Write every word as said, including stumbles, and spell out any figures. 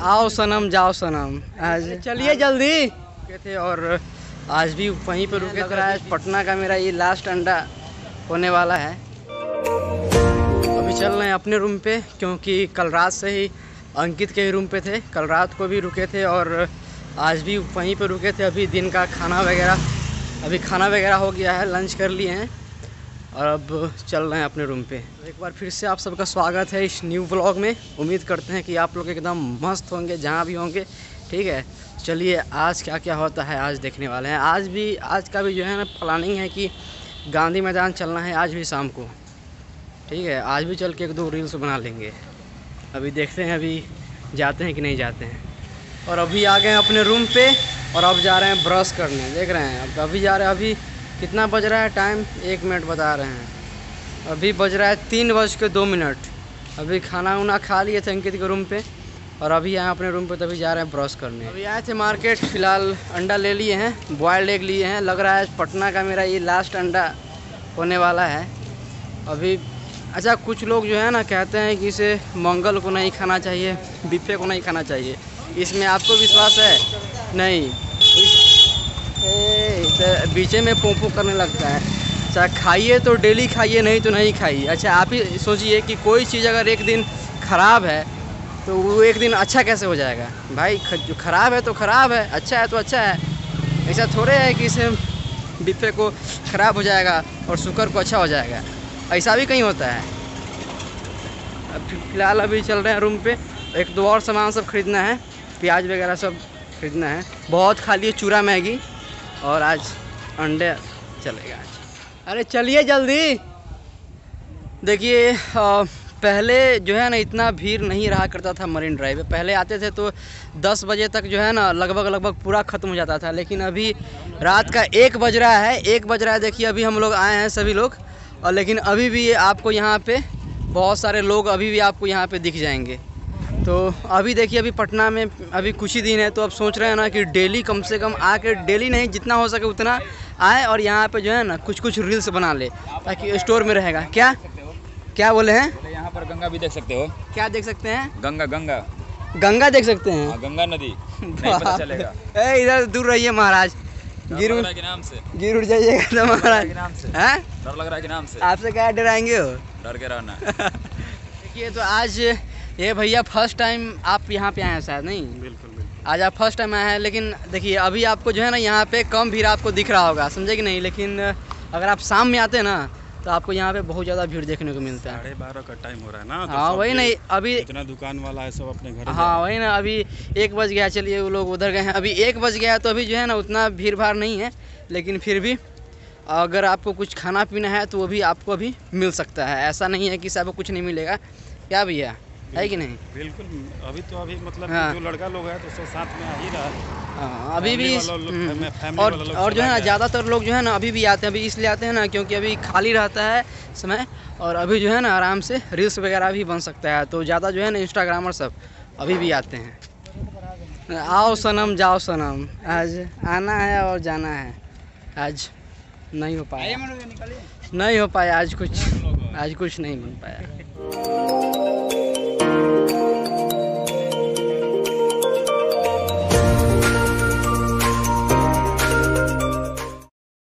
आओ सनम जाओ सनम। आज चलिए जल्दी रुके थे और आज भी वहीं पर रुके थे। आज पटना का मेरा ये लास्ट अंडा होने वाला है। अभी चल रहे हैं अपने रूम पे, क्योंकि कल रात से ही अंकित के ही रूम पे थे। कल रात को भी रुके थे और आज भी वहीं पर रुके थे। अभी दिन का खाना वगैरह अभी खाना वगैरह हो गया है, लंच कर लिए हैं और अब चल रहे हैं अपने रूम पे। एक बार फिर से आप सबका स्वागत है इस न्यू व्लॉग में। उम्मीद करते हैं कि आप लोग एकदम मस्त होंगे जहाँ भी होंगे, ठीक है। चलिए आज क्या क्या होता है आज देखने वाले हैं। आज भी आज का भी जो है ना प्लानिंग है कि गांधी मैदान चलना है आज भी शाम को, ठीक है। आज भी चल के एक दो रील्स बना लेंगे। अभी देखते हैं अभी जाते हैं कि नहीं जाते हैं। और अभी आ गए हैं अपने रूम पे और अब जा रहे हैं ब्रश करने। देख रहे हैं अब अभी जा रहे हैं। अभी कितना बज रहा है टाइम, एक मिनट बता रहे हैं। अभी बज रहा है तीन बज के दो मिनट। अभी खाना वाना खा लिए थे अंकित के रूम पे और अभी आए अपने रूम पे, तभी जा रहे हैं ब्रश करने। अभी आए थे मार्केट, फ़िलहाल अंडा ले लिए हैं, बॉयल्ड एग लिए हैं। लग रहा है पटना का मेरा ये लास्ट अंडा होने वाला है अभी। अच्छा, कुछ लोग जो है ना कहते हैं कि इसे मंगल को नहीं खाना चाहिए, बिफे को नहीं खाना चाहिए। इसमें आपको विश्वास है? नहीं, इस बीचे में पोंपो करने लगता है। अच्छा, खाइए तो डेली खाइए, नहीं तो नहीं खाइए। अच्छा, आप ही सोचिए कि कोई चीज़ अगर एक दिन ख़राब है तो वो एक दिन अच्छा कैसे हो जाएगा भाई। जो ख़राब है तो ख़राब है, अच्छा है तो अच्छा है। ऐसा थोड़े है कि इसे बिफे को ख़राब हो जाएगा और शुक्र को अच्छा हो जाएगा, ऐसा भी कहीं होता है। अब फिलहाल अभी चल रहे हैं रूम पे। एक दो और सामान सब खरीदना है, प्याज वगैरह सब खरीदना है। बहुत खा लिए चूरा मैगी और आज अंडे चलेगा आज। अरे चलिए जल्दी। देखिए पहले जो है ना इतना भीड़ नहीं रहा करता था मरीन ड्राइव पे। पहले आते थे तो दस बजे तक जो है ना लगभग लगभग पूरा ख़त्म हो जाता था। लेकिन अभी रात का एक बज रहा है, एक बज रहा है। देखिए अभी हम लोग आए हैं सभी लोग, और लेकिन अभी भी आपको यहाँ पे बहुत सारे लोग अभी भी आपको यहाँ पे दिख जाएंगे। तो अभी देखिए अभी पटना में अभी कुछ ही दिन है, तो अब सोच रहे हैं ना कि डेली कम से कम आके, डेली नहीं जितना हो सके उतना आए और यहाँ पे जो है ना कुछ कुछ रील्स बना ले, ताकि स्टोर में रहेगा। क्या क्या बोले हैं? बोले यहाँ पर गंगा भी देख सकते हो। क्या देख सकते हैं? गंगा गंगा गंगा देख सकते हैं। आ, गंगा नदी नहीं पता चलेगा। ए इधर दूर रहिए महाराज, गिर उड़ के नाम से गिर उड़ जाइएगा तो महाराज। हैं? डर लग रहा है कि नाम से। आपसे क्या डराएंगे हो? डर के रहना। देखिए तो आज ये भैया फर्स्ट टाइम आप यहाँ पे आए हैं शायद, नहीं? बिल्कुल बिल्कुल आज आप फर्स्ट टाइम आए हैं। लेकिन देखिए अभी आपको जो है ना यहाँ पे कम भीड़ आपको दिख रहा होगा, समझे कि नहीं? लेकिन अगर आप शाम में आते हैं ना तो आपको यहाँ पे बहुत ज़्यादा भीड़ देखने को मिलता है। साढ़े बारह का टाइम हो रहा है ना। हाँ वही नहीं, अभी इतना दुकान वाला है सब अपने घर। हाँ वही ना, अभी एक बज गया। चलिए वो लोग उधर गए हैं, अभी एक बज गया तो अभी जो है ना उतना भीड़ भाड़ नहीं है। लेकिन फिर भी अगर आपको कुछ खाना पीना है तो वो भी आपको अभी मिल सकता है। ऐसा नहीं है कि सबको कुछ नहीं मिलेगा। क्या भैया, है कि नहीं? बिल्कुल। अभी तो अभी मतलब हाँ। जो लड़का लोग है तो सब साथ में आ ही रहा है। हाँ अभी भी। फैमिली और वाला लोग और जो है चला ना गया। ज़्यादातर लोग जो है ना अभी भी आते हैं। अभी इसलिए आते हैं ना क्योंकि अभी खाली रहता है समय, और अभी जो है ना आराम से रील्स वगैरह भी बन सकता है। तो ज़्यादा जो है ना इंस्टाग्रामर सब अभी भी आते हैं। आओ सनम जाओ सनम, आज आना है और जाना है। आज नहीं हो पाया, नहीं हो पाया आज कुछ, आज कुछ नहीं बन पाया।